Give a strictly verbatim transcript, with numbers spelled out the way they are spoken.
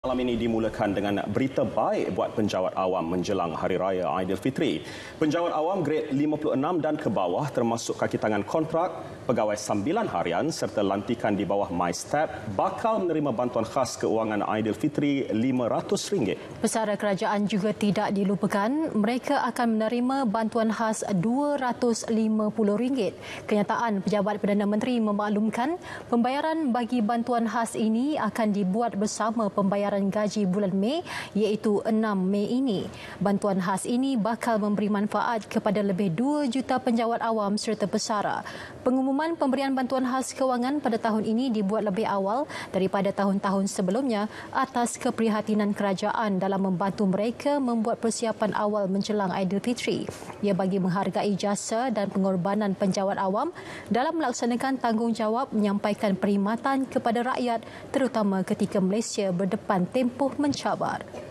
Malam ini dimulakan dengan berita baik buat penjawat awam menjelang Hari Raya Aidilfitri. Penjawat awam grade lima puluh enam dan ke bawah termasuk kaki tangan kontrak, pegawai sambilan harian serta lantikan di bawah MyStep bakal menerima bantuan khas keuangan Aidilfitri lima ratus ringgit. Pesara kerajaan juga tidak dilupakan, mereka akan menerima bantuan khas dua ratus lima puluh ringgit. Kenyataan Pejabat Perdana Menteri memaklumkan pembayaran bagi bantuan khas ini akan dibuat bersama pembayaran gaji bulan Mei iaitu enam Mei ini. Bantuan khas ini bakal memberi manfaat kepada lebih dua juta penjawat awam serta pesara. Pengumuman pemberian bantuan khas kewangan pada tahun ini dibuat lebih awal daripada tahun-tahun sebelumnya atas keprihatinan kerajaan dalam membantu mereka membuat persiapan awal menjelang Aidilfitri. Ia bagi menghargai jasa dan pengorbanan penjawat awam dalam melaksanakan tanggungjawab menyampaikan perkhidmatan kepada rakyat terutama ketika Malaysia berdepan tempoh mencabar.